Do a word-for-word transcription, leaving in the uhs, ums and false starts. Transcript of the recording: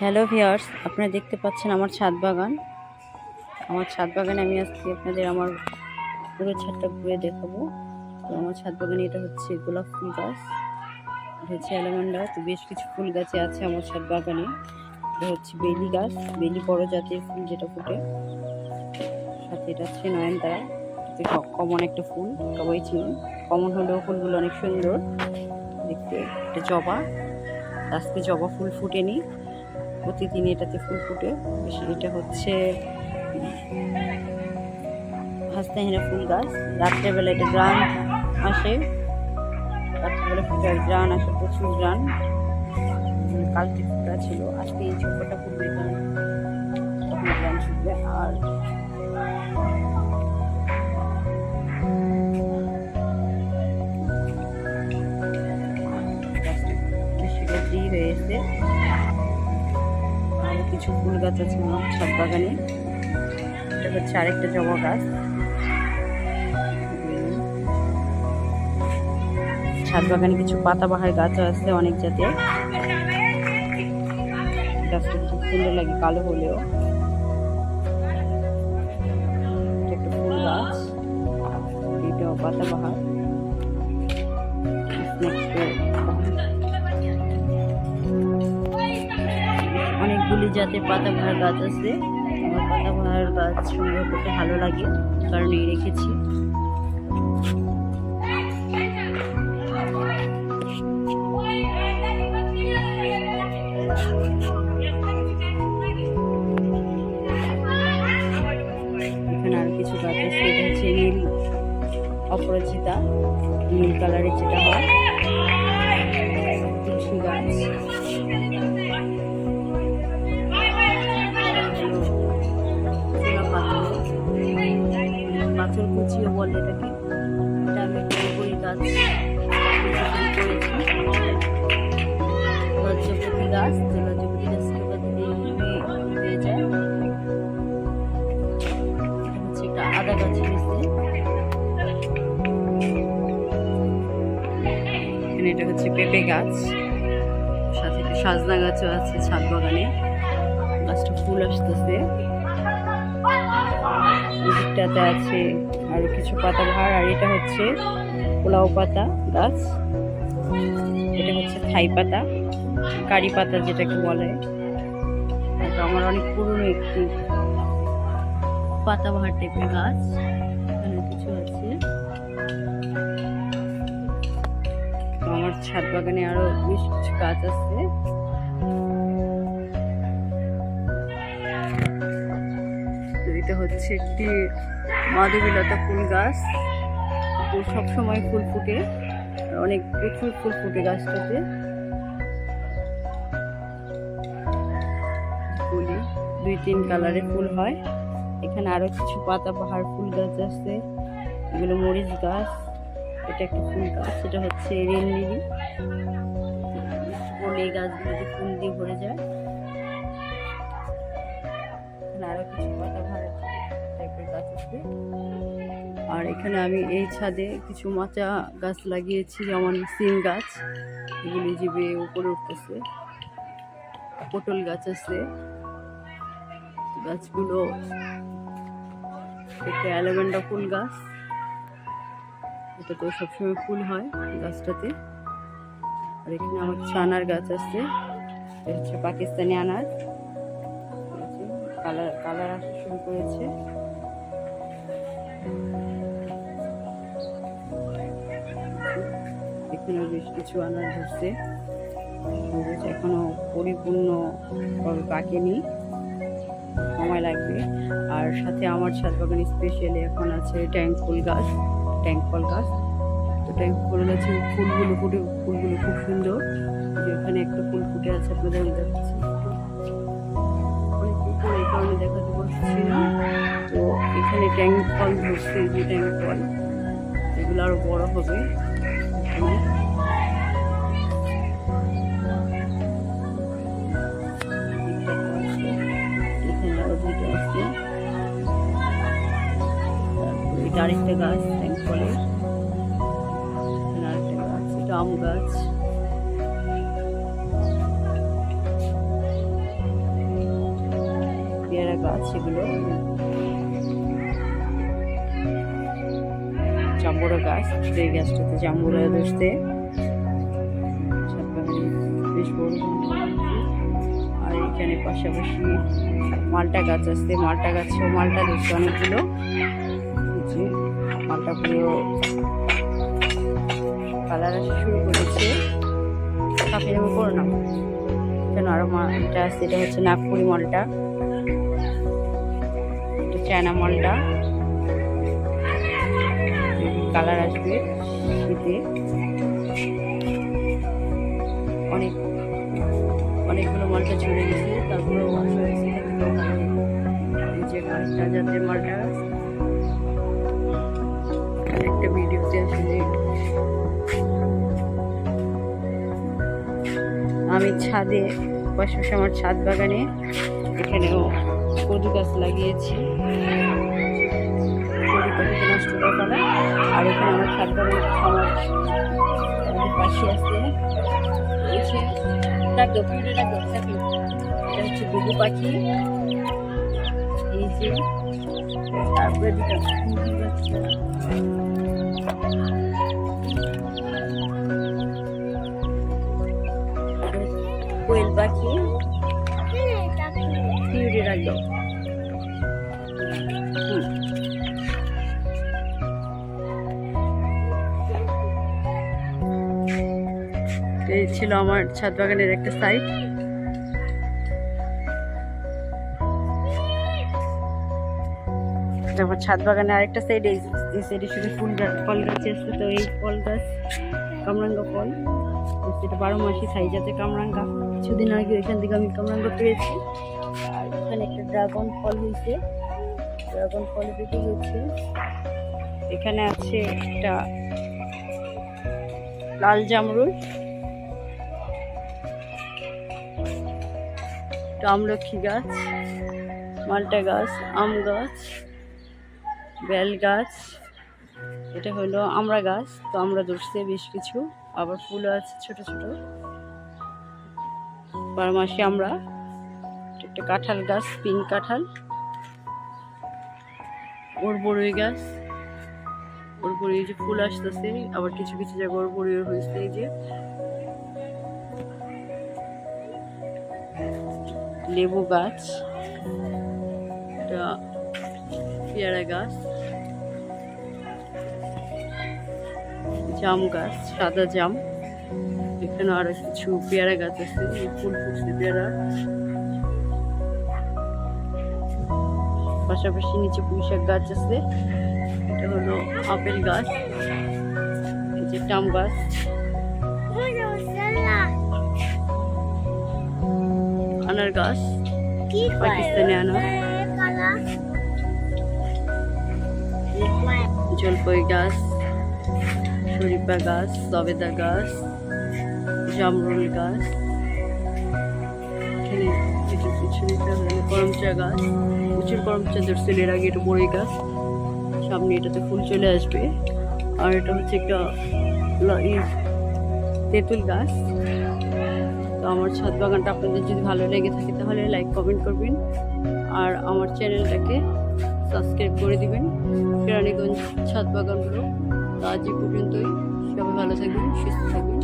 Hello viewers, আপনারা দেখতে পাচ্ছেন আমার ছাদ বাগান। আমার ছাদ বাগানে আমি আজকে আপনাদের আমার পুরো ছাদটা ঘুরে দেখাবো। তো আমার ছাদ বাগানে এটা হচ্ছে গোলাপ ফুল গাছ, এটা হচ্ছে অ্যালামান্ডা। তো বেশ কিছু ফুল গাছে আছে আমার ছাদ বাগানে। এটা হচ্ছে বেলি গাছ, বেলি বড় জাতের ফুল যেটা ফুটে। সাথে এটা হচ্ছে নয়নতারা, এটা কমন একটা ফুল, সবাই চিনি। কমন হলেও ফুলগুলো অনেক সুন্দর দেখতে। এটা জবা, আজকে জবা ফুল ফুটেনি, প্রতিদিন এটাতে ফুল ফুটে। এটা হচ্ছে হাসনাহেনা ফুল গাছ। রাত্রেবেলা এটা গ্রান আসে, রাত্রেবেলা ফুটে আর গ্রান আসে, প্রচুর গ্রান। কালকে ফুটা ছিল, আজকে এই ছোটটা ফুটবে, কারণ তখন গ্রান ছুটবে। আর সেটা হয়েছে কিছু ফুল গাছ আছে আমার ছাদ বাগানে। এটা হচ্ছে আরেকটা জবা গাছ। ছাদ বাগানে কিছু পাতাবাহার গাছ আছে অনেক জাতের। গাছটা খুব সুন্দর লাগে কালো হলেও। এটা একটা ফুল গাছ, এটাও পাতাবাহার। অনেকগুলি জাতের পাতাবাহার গাছ আছে। আমার পাতাবাহার গাছ সংগ্রহ করতে ভালো লাগে, কারণ এই রেখেছি। এখানে আরো কিছু গাছ আছে। এটা হচ্ছে নীল অপরাজিতা, নীল কালারের যেটা হয়। তুলসী গাছ, পাথর কুচিও বলে এটাকে। এটা আমি করি গাছ লজ্জাপতি গাছ। তো লজ্জাপতি গাছটা হয়ে যায়। এটা হচ্ছে একটা আদা গাছ হয়েছে। এখানে এটা হচ্ছে পেঁপে গাছ, সাথে একটা সাজনা গাছও আছে ছাদ বাগানে। গাছটা ফুল আসতেছে। দিকটাতে আছে আর কিছু পাতাবাহার। আর এটা হচ্ছে পোলাও পাতা গাছ, এটা হচ্ছে থাই পাতা, কারি পাতা যেটাকে বলে। এটা আমার অনেক পুরনো একটি পাতাবাহার টাইপের গাছ। এখানে কিছু আছে। আমার ছাদ বাগানে আরো বেশ কিছু গাছ আছে। এটা হচ্ছে একটি মাধবীলতা ফুল গাছ, সবসময় ফুল ফুটে, অনেক প্রচুর ফুল ফুটে গাছটাতে। ফুলি দুই তিন কালারের ফুল হয়। এখানে আরো কিছু পাতাবাহার ফুল গাছ আছে, এগুলো মরিচ গাছ। এটা একটা ফুল গাছ, এটা হচ্ছে রেন লিলি। এই গাছগুলোতে ফুল দিয়ে ভরে যায়। আরো কিছু পাতাবাহার টাইপের গাছ আছে। আর এখানে আমি এই ছাদে কিছু মাচা গাছ লাগিয়েছি, যেমন সিম গাছ, এগুলি জিবে উপরে উঠতেছে। পটল গাছ আছে। গাছগুলো একটা অ্যালামান্ডা ফুল গাছ, এটা তো সবসময় ফুল হয় গাছটাতে। আর এখানে আমার কিছু আনার গাছ আছে, এটা হচ্ছে পাকিস্তানি আনার। কালার কালার আসা শুরু করেছে। এখানে বেশ কিছু আনার ধরছে, এখনো পরিপূর্ণ ভাবে পাকেনি, সময় লাগবে। আর সাথে আমার ছাদ বাগানে স্পেশালি এখন আছে ট্যাঙ্ক ফুল গাছ, ট্যাঙ্ক ফল গাছ। তো ট্যাঙ্ক ফুল গাছের ফুলগুলো ফুটে, ফুলগুলো খুব সুন্দর। এখানে একটা ফুল ফুটে আছে, আপনাদের দেখাচ্ছি। এই কারণে দেখাতে পারছি না। তো এখানে ট্যাঙ্ক ফল ধরছে, যে ট্যাঙ্ক ফল, এগুলো আরো বড় হবে। এখানে আরো দুটো আছে। এটা আরেকটা গাছ ট্যাঙ্ক ফলের, আরেকটা গাছ, এটা আম গাছ। পেয়ারা গাছ, এগুলো জাম্বুরা গাছ। এই গাছটাতে জাম্বুরা ধরতে ছাদ বাগানে বেশ বড়। আর এখানে পাশাপাশি মালটা গাছ আছে, মালটা গাছেও মালটা ধরছে অনেকগুলো। মালটাগুলো কালার আসা শুরু করেছে, কাপের উপর না কেন। আরো মালটা আছে, এটা হচ্ছে নাগপুরি মালটা, এটা চায়না মালটা। কালার আসবে শীতে। অনেক অনেকগুলো মালটা ঝরে গেছে, তারপরেও আসা হয়েছে যে গাছটা জাতের মালটা। একটা ভিডিওতে আসলে আমি ছাদে পাশাপাশি আমার ছাদ বাগানে এখানেও কদু গাছ লাগিয়েছি, কদু পাখিকে নষ্ট করা না। আর এখানে আমার ছাদ বাগানে আমার পাশে আছে এটা হচ্ছে ঘুঘু পাখি। এই যে তারপরে কোয়েল পাখি ফিউরি রাখলো। এই ছিল আমার ছাদ বাগানের একটা সাইড। আমার ছাদ বাগানে আরেকটা সাইড, এই সাইডে শুধু ফুল গাছ ফল গাছ আছে। তো এই ফল গাছ কামরাঙ্গা ফল, সেটা বারো মাসি সাইজ আছে কামরাঙ্গা। কিছুদিন আগে এখান থেকে আমি কামরাঙ্গা পেয়েছি। আর এখানে একটা ড্রাগন ফল হয়েছে, ড্রাগন ফল পেকে হচ্ছে। এখানে আছে একটা লাল জামরুল, আমলক্ষী গাছ, মালটা গাছ, আম গাছ, বেল গাছ। এটা হলো আমড়া গাছ, তো আমরা ধরছে বেশ কিছু, আবার ফুলও আছে ছোট ছোট বারো মাসে আমরা। একটা কাঁঠাল গাছ, পিঙ্ক কাঁঠাল, ওর বড়ই গাছ, ওর বড়ি যে ফুল আসতেছে, আবার কিছু কিছু জায়গায় ওর বড়ি হয়েছে। এই যে লেবু গাছ, এটা পেয়ারা গাছ, জাম গাছ, সাদা জাম। এখানে আরো কিছু পেয়ারা গাছ আছে, ফুল ফুটছে পেয়ারা। পাশাপাশি নিচে পুঁইশাক গাছ আছে, এটা হলো আপেল গাছ, এই যে টাম গাছ, আনার গাছ, পাকিস্তানি আনার, জলপাই গাছ, শরীফা গাছ, সবেদা গাছ, জামরুল গাছ, এখানে করমচা গাছ, প্রচুর করমচা ধরছিল এর আগে। এটা বড়ই গাছ, সামনে এটাতে ফুল চলে আসবে। আর এটা হচ্ছে একটা তেঁতুল গাছ। তো আমার ছাদ বাগানটা আপনাদের যদি ভালো লেগে থাকে তাহলে লাইক কমেন্ট করবেন, আর আমার চ্যানেলটাকে সাবস্ক্রাইব করে দিবেন। কেরানীগঞ্জ ছাদ বাগানগুলো। তো আজ এই পর্যন্তই, সবাই ভালো থাকবেন, সুস্থ থাকবেন।